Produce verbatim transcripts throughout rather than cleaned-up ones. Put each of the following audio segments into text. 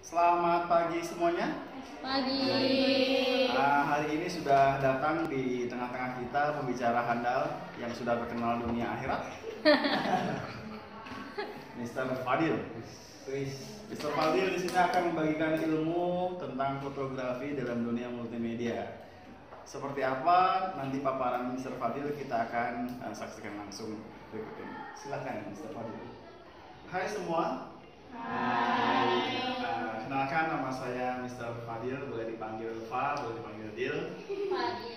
Selamat pagi semuanya. Pagi. Nah, hari ini sudah datang di tengah-tengah kita pembicara handal yang sudah berkenal dunia akhirat, Mister Fadil. Mister Fadil di sini akan membagikan ilmu tentang fotografi dalam dunia multimedia. Seperti apa nanti paparan Mister Fadil kita akan uh, saksikan langsung berikut ini. Silakan Mister Fadil. Hai semua. Hai. Uh, kenalkan, nama saya Mister Fadil, boleh dipanggil Fa, boleh dipanggil Dil. Fadil.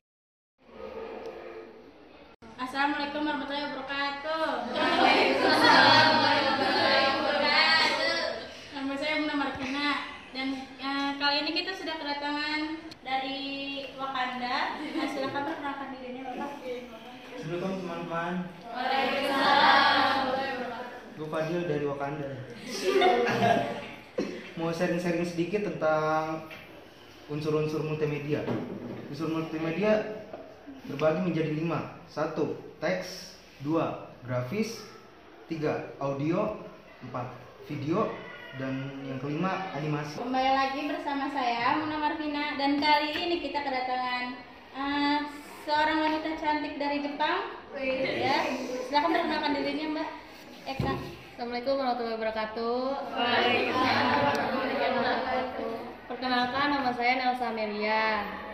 Assalamualaikum warahmatullahi wabarakatuh. Waalaikumsalam warahmatullahi wabarakatuh. Nama saya Bunda Markina dan uh, kali ini kita sudah kedatangan dari Wakanda. Nah, silakan perkenalkan dirinya, Bapak. Assalamualaikum teman-teman. Waalaikumsalam. Gue Fadil dari Wakanda. Mau sharing-sharing sedikit tentang unsur-unsur multimedia. Unsur multimedia terbagi menjadi lima. Satu, teks. Dua, grafis. Tiga, audio. Empat, video. Dan yang kelima, animasi. Kembali lagi bersama saya Muna Marvina dan kali ini kita kedatangan uh, seorang wanita cantik dari Jepang. Ya, silakan perkenalkan dirinya, Mbak Eka. Assalamualaikum warahmatullahi wabarakatuh. Waalaikumsalam warahmatullahi wabarakatuh. Perkenalkan, nama saya Nelsa Amelia.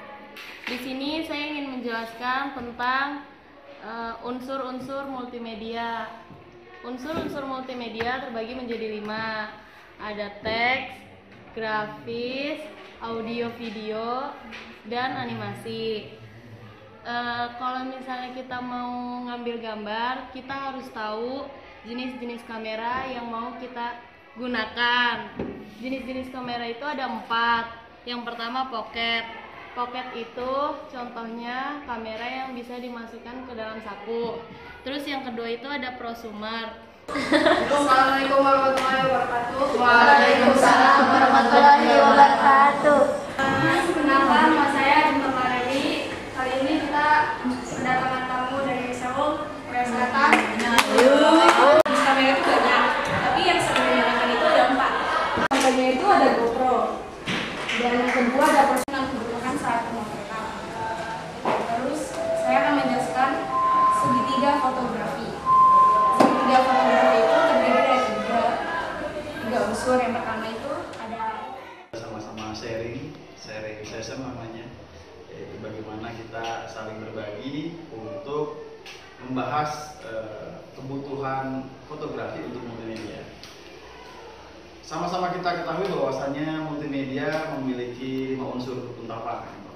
Di sini saya ingin menjelaskan tentang uh, unsur-unsur multimedia. Unsur-unsur multimedia terbagi menjadi lima. Ada teks, grafis, audio, video, dan animasi. Uh, kalau misalnya kita mau ngambil gambar, kita harus tahu jenis-jenis kamera yang mau kita gunakan. Jenis-jenis kamera itu ada empat. Yang pertama pocket. Pocket itu contohnya kamera yang bisa dimasukkan ke dalam saku. Terus yang kedua itu ada prosumer. Assalamualaikum warahmatullahi wabarakatuh. Waalaikumsalam warahmatullahi wabarakatuh. Perkenalkan, nama saya Jumlah Mareli. Kali ini kita kedatangan tamu dari Seoul, Korea Selatan. Jenis kamera itu banyak, tapi yang sering digunakan itu ada empat. Pertamanya itu ada GoPro, dan yang kedua ada person yang digunakan saat pemotretan. Terus saya akan menjelaskan segitiga fotografi. Segitiga fotografi itu terdiri dari tiga, tiga unsur. Yang pertama itu ada Sama-sama sharing, sharing session namanya, yaitu bagaimana kita saling berbagi untuk membahas eh, kebutuhan fotografi untuk multimedia. Sama-sama kita ketahui bahwasannya multimedia memiliki lima unsur utama. Yang